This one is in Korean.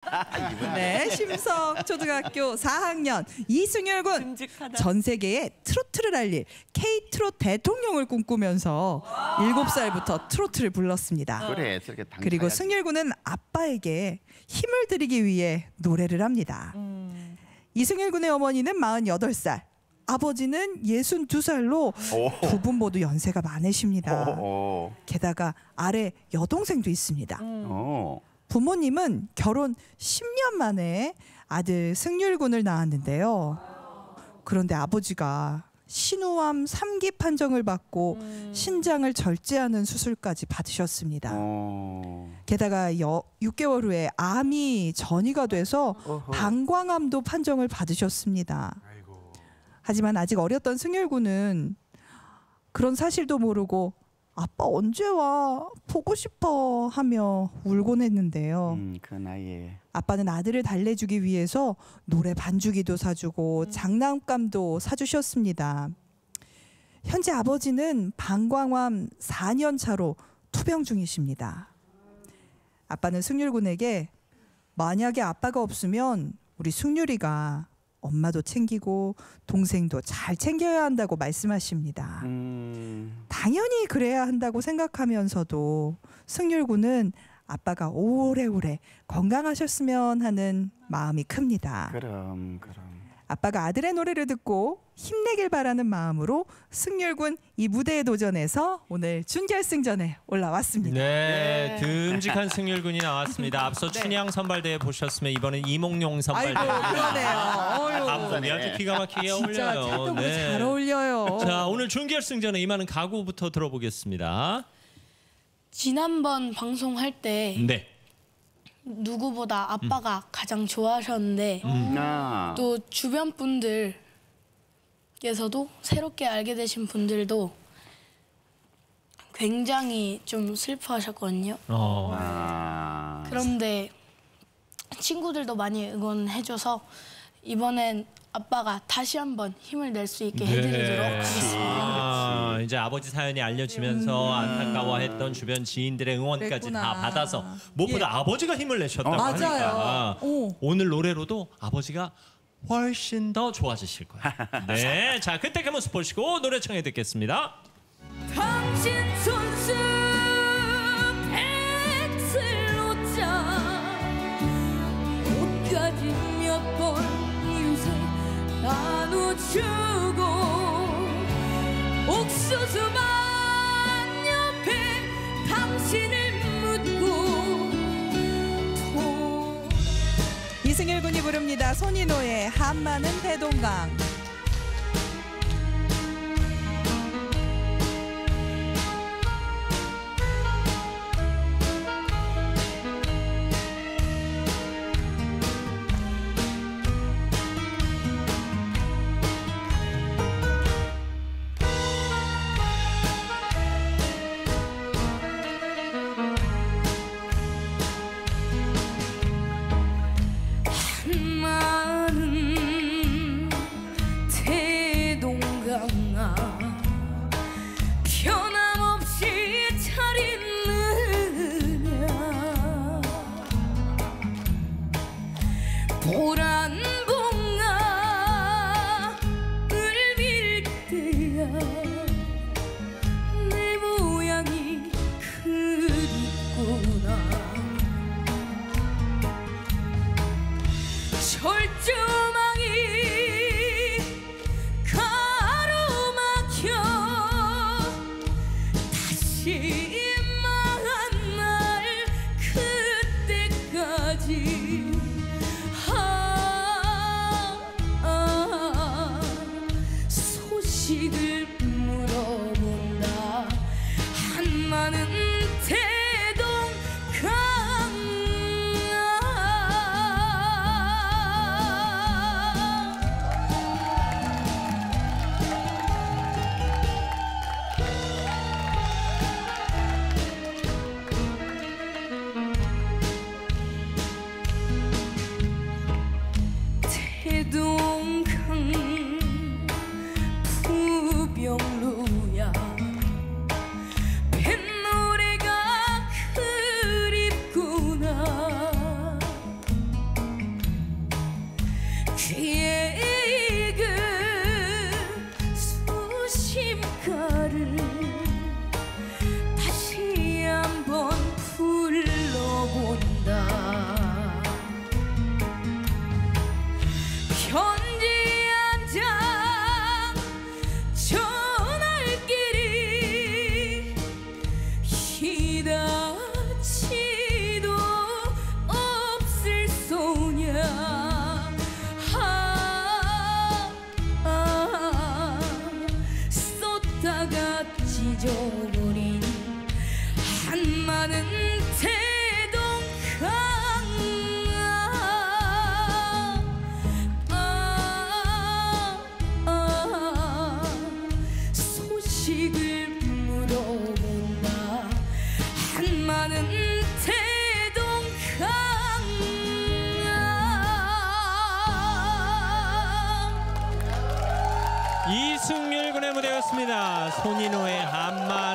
네, 심석 초등학교 4학년 이승열 군. 전 세계에 트로트를 알릴 K-트롯 대통령을 꿈꾸면서 7살부터 트로트를 불렀습니다. 그래, 저렇게 그리고 승열 군은 아빠에게 힘을 드리기 위해 노래를 합니다. 이승열 군의 어머니는 48살, 아버지는 62살로 두 분 모두 연세가 많으십니다. 게다가 아래 여동생도 있습니다. 부모님은 결혼 10년 만에 아들 승률 군을 낳았는데요. 그런데 아버지가 신우암 3기 판정을 받고 신장을 절제하는 수술까지 받으셨습니다. 게다가 6개월 후에 암이 전이가 돼서 방광암도 판정을 받으셨습니다. 하지만 아직 어렸던 승열 군은 그런 사실도 모르고 아빠 언제 와? 보고 싶어 하며 울곤 했는데요. 그 나이에 아빠는 아들을 달래주기 위해서 노래 반주기도 사주고 장난감도 사주셨습니다. 현재 아버지는 방광암 4년 차로 투병 중이십니다. 아빠는 승률 군에게 만약에 아빠가 없으면 우리 승률이가 엄마도 챙기고 동생도 잘 챙겨야 한다고 말씀하십니다. 당연히 그래야 한다고 생각하면서도 승률 군은 아빠가 오래오래 건강하셨으면 하는 마음이 큽니다. 그럼. 아빠가 아들의 노래를 듣고 힘내길 바라는 마음으로 승률 군 이 무대에 도전해서 오늘 준결승전에 올라왔습니다. 네, 듬직한 승률 군이 나왔습니다. 앞서 춘향 선발대회 보셨으면 이번엔 이몽룡 선발대회. 아이고, 그러네요. 감독이 아주 기가 막히게 진짜 어울려요. 찰떡으로 잘 어울려요. 자, 오늘 준결승전에 임하는 각오부터 들어보겠습니다. 지난번 방송할 때 네. 누구보다 아빠가 가장 좋아하셨는데 또 주변 분들께서도 새롭게 알게 되신 분들도 굉장히 좀 슬퍼하셨거든요. 그런데 친구들도 많이 응원해줘서 이번엔 아빠가 다시 한번 힘을 낼 수 있게 해드리도록 하겠습니다. 이제 아버지 사연이 알려지면서 안타까워했던 주변 지인들의 응원까지 다 받아서 무엇보다 아버지가 힘을 내셨다고 하니까 오늘 노래로도 아버지가 훨씬 더 좋아지실 거예요. 네, 자 그때 그 모습 보시고 노래 청해 듣겠습니다. 당신 손수 백슬 놓자 옷까지 몇 번 이웃에 나눠주고 옥수수밭 옆에 당신을 묻고 이승열 군이 부릅니다. 손인호의 한 많은 대동강. 소식을 물어본다. 한 많은 부병루야 뱃노래가 그립구나. 귀에 익은 수심가를 다시 한번 불러본다. 편지 한 장 전할길이 이다치도 없을 소냐. 쏟다가 찢어버린 한마는 태동강. 소식을 물어본다. 한마는 태동강. 이승률 군의 무대였습니다. 손인호의 한마